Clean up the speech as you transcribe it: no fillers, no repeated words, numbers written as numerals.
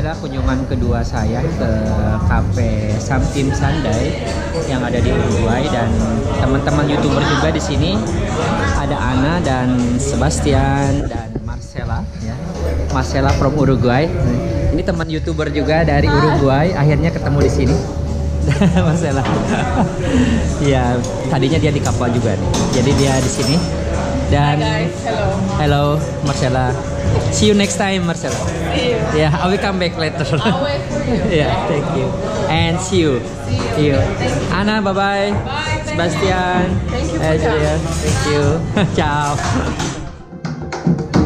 adalah kunjungan kedua saya ke Cafe Samtim Sunday yang ada di Uruguay, dan teman-teman YouTuber juga di sini. Ada Ana dan Sebastian dan Marcela ya. Marcela from Uruguay. Ini teman YouTuber juga dari Uruguay, akhirnya ketemu di sini. Marcela. Ya, tadinya dia di kapal juga nih. Jadi dia di sini. Dan Hi guys, hello. hello Marcela. See you next time, Marcela. See you. Yeah, I will come back later. I'll wait for you. Yeah, thank you. And see you. See you. Ana, bye bye. Bye. Sebastian. Thank you for Julia. Thank you. Ciao.